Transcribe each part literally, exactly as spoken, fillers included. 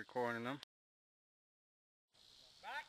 recording them. Back.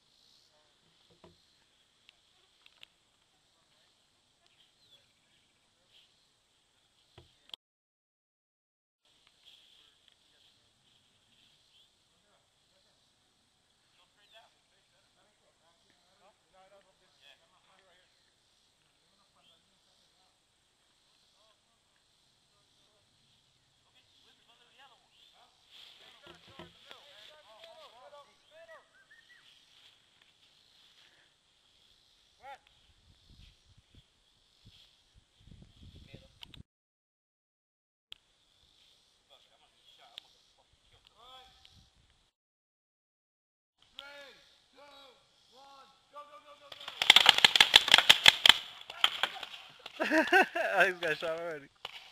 He's got shot already.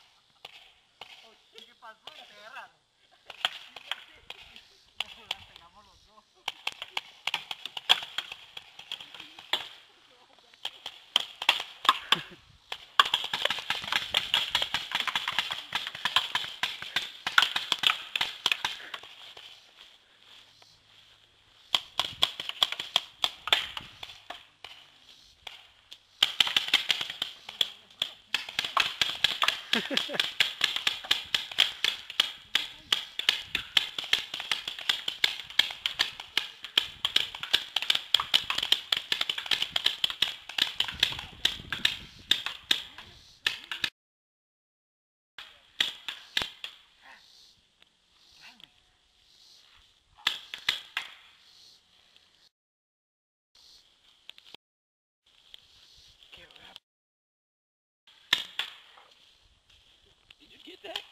Did you get that?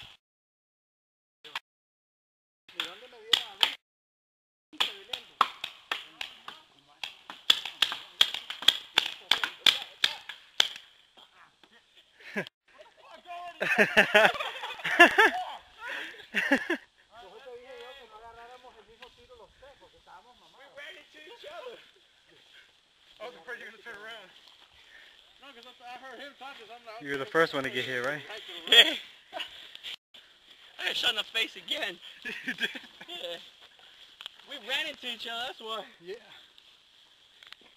I was afraid you were going to turn around. No, because I heard him talking. I'm not. You were the first one to get hit, right? Yeah. I got shot in the face again. You did? Yeah. We ran into each other, that's why. Yeah.